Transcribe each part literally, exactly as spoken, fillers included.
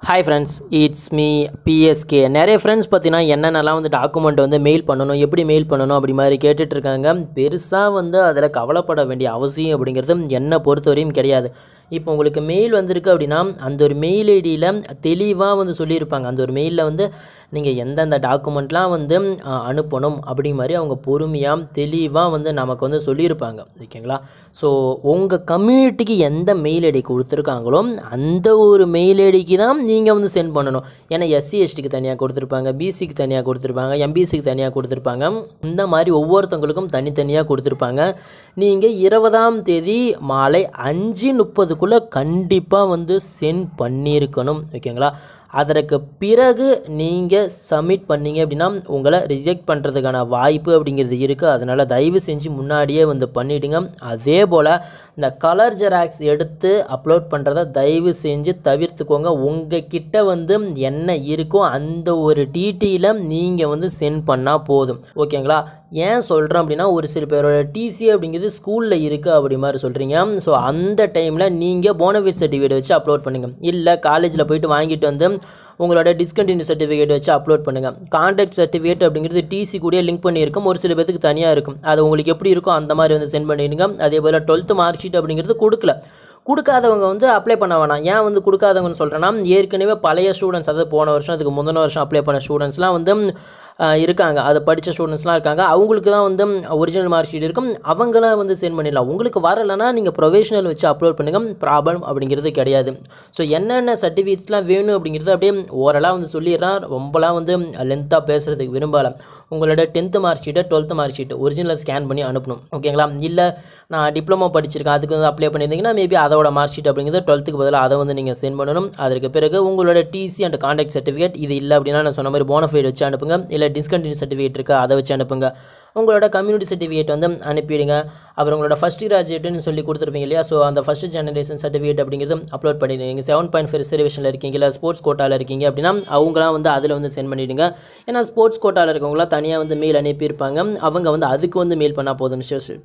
Hi friends, it's me P S K. நிறைய friends பார்த்தீங்கன்னா என்னென்னலாம் வந்து டாக்குமெண்ட் வந்து மெயில் பண்ணணும், எப்படி மெயில் பண்ணணும் அப்படி மாதிரி கேட்டுட்டு இருக்காங்க. பெருசாக வந்து அதில் கவலைப்பட வேண்டிய அவசியம் அப்படிங்கிறது என்னை பொறுத்தவரையும் கிடையாது. இப்போ உங்களுக்கு மெயில் வந்திருக்கு அப்படின்னா அந்த ஒரு மெயில் ஐடியில் தெளிவாக வந்து சொல்லியிருப்பாங்க. அந்த ஒரு மெயிலில் வந்து நீங்கள் எந்தெந்த டாக்குமெண்ட்லாம் வந்து அனுப்பணும் அப்படி மாதிரி அவங்க பொறுமையாக தெளிவாக வந்து நமக்கு வந்து சொல்லியிருப்பாங்க. ஓகேங்களா? ஸோ உங்கள் கம்யூனிட்டிக்கு எந்த மெயில் ஐடி கொடுத்துருக்காங்களோ அந்த ஒரு மெயில் ஐடிக்கு தான் நீங்கள் வந்து சென்ட் பண்ணணும். ஏன்னா எஸ்சி எஸ்டிக்கு தனியாக கொடுத்துருப்பாங்க, பிசிக்கு தனியாக கொடுத்துருப்பாங்க, எம்பிசிக்கு தனியாக கொடுத்துருப்பாங்க. இந்த மாதிரி ஒவ்வொருத்தவங்களுக்கும் தனித்தனியாக கொடுத்துருப்பாங்க. நீங்கள் இருபதாம் தேதி மாலை அஞ்சு முப்பதுக்குள்ளே கண்டிப்பாக வந்து சென்ட் பண்ணியிருக்கணும். ஓகேங்களா? அதற்கு பிறகு நீங்கள் சப்மிட் பண்ணிங்க அப்படின்னா உங்களை ரிஜெக்ட் பண்ணுறதுக்கான வாய்ப்பு அப்படிங்கிறது இருக்குது. அதனால் தயவு செஞ்சு முன்னாடியே வந்து பண்ணிவிடுங்க. அதே போல் இந்த கலர் ஜெராக்ஸ் எடுத்து அப்லோட் பண்ணுறத தயவு செஞ்சு தவிர்த்துக்கோங்க. உங்கள் கிட்ட வந்து என்ன இருக்கோ அந்த ஒரு டீட்டெயிலை நீங்கள் வந்து சென்ட் பண்ணால் போதும். ஓகேங்களா? ஏன் சொல்கிறேன் அப்படின்னா ஒரு சில பேரோட டிசி அப்படிங்கிறது ஸ்கூலில் இருக்குது அப்படி மாதிரி சொல்கிறீங்க. ஸோ அந்த டைமில் நீங்கள் போனஃபைட் சர்டிஃபிகேட் வச்சு அப்லோட் பண்ணுங்கள். இல்லை காலேஜில் போய்ட்டு வாங்கிட்டு வந்து உங்களோட டிஸ்கண்டினியூ சர்டிஃபிகேட் வச்சு அப்லோட் பண்ணுங்கள். கான்டாக்ட் சர்டிஃபிகேட் அப்படிங்கிறது டிசி கூட லிங்க் பண்ணியிருக்கும். ஒரு சில பேருக்கு தனியாக இருக்கும். அது உங்களுக்கு எப்படி இருக்கோ அந்த மாதிரி வந்து சென்ட் பண்ணிடுங்க. அதே போல் டுவெல்த்து மார்க் ஷீட் அப்படிங்கிறது கொடுக்கல கொடுக்காதவங்க வந்து அப்ளை பண்ண வேணாம். ஏன் வந்து கொடுக்காதவங்கன்னு சொல்கிறேன்னா ஏற்கனவே பழைய ஸ்டூடெண்ட்ஸ், அதாவது போன வருஷம் அதுக்கு முந்தின வருஷம் அப்ளை பண்ண ஸ்டூடெண்ட்ஸ்லாம் வந்து இருக்காங்க. அதை படித்த ஸ்டூடெண்ட்ஸ்லாம் இருக்காங்க. அவங்களுக்கு தான் வந்து ஒரிஜினல் மார்க் ஷீட் இருக்கும். அவங்களாம் வந்து சென்ட் பண்ணிடலாம். உங்களுக்கு வரலைன்னா நீங்கள் ப்ரொஃபஷனல் வச்சு அப்லோட் பண்ணுங்கள். ப்ராப்ளம் அப்படிங்கிறது கிடையாது. ஸோ என்னென்ன சர்டிஃபிகேட்ஸ்லாம் வேணும் அப்படிங்கிறது அப்படியே ஓரளவு வந்து சொல்லிடுறேன். ரொம்பலாம் வந்து லென்த்தாக பேசுகிறதுக்கு விரும்பலை. உங்களோட டென்த்து மார்க் ஷீட்டை twelfth mark sheet original scan பண்ணி அனுப்பணும். ஓகேங்களா? இல்லை நான் டிப்ளமோ படிச்சிருக்கேன் அதுக்கு வந்து அப்ளை பண்ணியிருந்தீங்கன்னா மேபி அதோட மார்க் ஷீட் அப்படிங்கிறது டுவெல்த்துக்கு பதிலாக அதை வந்து நீங்கள் சென்ட் பண்ணணும். அதற்கு பிறகு உங்களோட டிசி அண்ட் கான்டாக்ட் சர்டிஃபிகேட் இது இல்லை அப்படின்னா நான் சொன்ன மாதிரி போனஃபைட் வச்சு அனுப்புங்க. இல்லை டிஸ்கண்டினியூ சர்டிஃபிகேட் இருக்குது அதை வச்சு அனுப்புங்க. உங்களோட கம்யூனிட்டி சர்டிஃபிகேட் வந்து அனுப்பிடுங்க. அப்புறம் உங்களோட ஃபஸ்ட் கிராஜுவேட்னு சொல்லி கொடுத்துருப்பீங்க இல்லையா? ஸோ அந்த ஃபஸ்ட் ஜெனரேஷன் சர்டிஃபிகேட் அப்படிங்கிறது அப்லோட் பண்ணிடுங்க. நீங்கள் செவன் பாயிண்ட் ஃபைவ் ரிசர்வேஷனில் இருக்கீங்க, இல்லை ஸ்போர்ட்ஸ் கோட்டாவில் இருக்கீங்க அப்படின்னா அவங்களாம் வந்து அதில் வந்து சென்ட் பண்ணிவிடுங்க. ஏன்னா ஸ்போர்ட்ஸ் கோட்டாவில் இருக்கவங்களாம் தனியாக வந்து மெயில் அனுப்பியிருப்பாங்க. அவங்க வந்து அதுக்கு வந்து மெயில் பண்ணால் போதும்,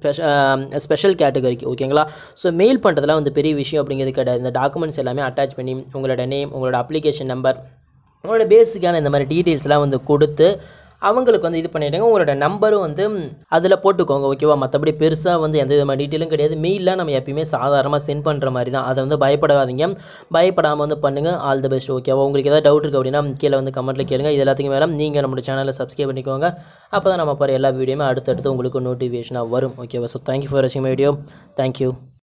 ஸ்பெஷல் கேட்டகரிக்கு. ஓகேங்களா? ஸோ மெயில் பண்ணுறதுலாம் வந்து பெரிய விஷயம் அப்படிங்கிறது கிடையாது. இந்த டாக்குமெண்ட்ஸ் எல்லாமே அட்டாச் பண்ணி உங்களோட நேம், உங்களோட அப்ளிகேஷன் நம்பர், உங்களோட பேசிக்கான இந்த மாதிரி டீட்டெயில்ஸ்லாம் வந்து கொடுத்து அவங்களுக்கு வந்து இது பண்ணிவிடுங்க. உங்களோட நம்பரும் வந்து அதில் போட்டுக்கோங்க. ஓகேவா? மற்றபடி பெருசாக வந்து எந்த விதமான டீட்டெயிலும் கிடையாது. மெயிலில் நம்ம எப்பயுமே சாதாரணமாக சென்ட் பண்ணுற மாதிரி தான். அதை வந்து பயப்படாதீங்க. பயப்படாமல் வந்து பண்ணுங்கள். All the best. ஓகேவா? உங்களுக்கு ஏதாவது டவுட் இருக்குது அப்படின்னா கீழே வந்து கமெண்ட்டில் கேளுங்க. இது எல்லாத்துக்கும் மேலே நீங்கள் நம்மளோட சேனலை சப்ஸ்கிரைப் பண்ணிக்கோங்க. அப்போ தான் நம்ம போகிற எல்லா வீடியோமே அடுத்தடுத்து உங்களுக்கு நோட்டிஃபிகேஷனாக வரும். ஓகேவா? ஸோ தேங்க்யூ ஃபார் வாட்சிங் மை வீடியோ. தேங்க்யூ.